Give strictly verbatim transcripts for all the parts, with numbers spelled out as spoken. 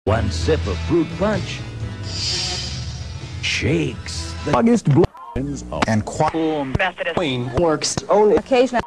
One sip of fruit punch shakes the August blends and Methodist Queen works only occasionally.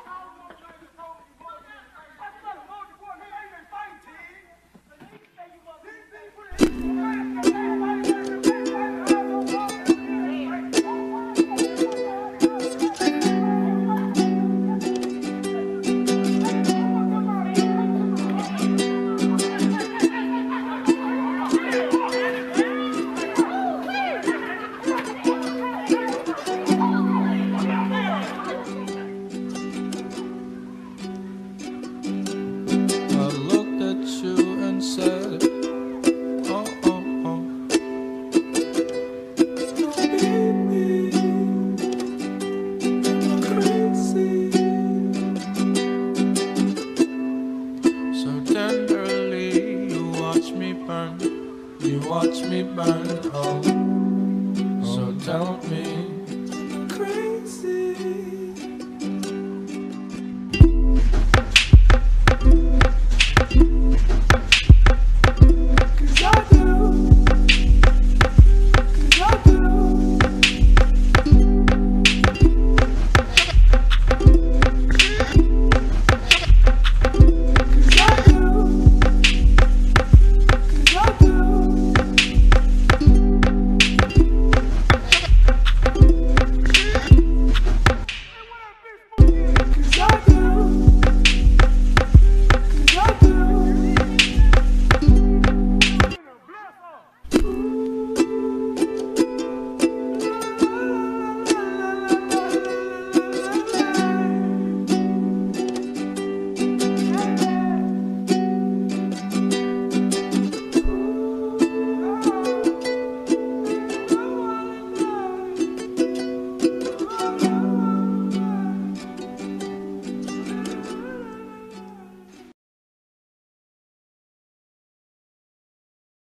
You watch me burn, oh, so tell me I'm crazy.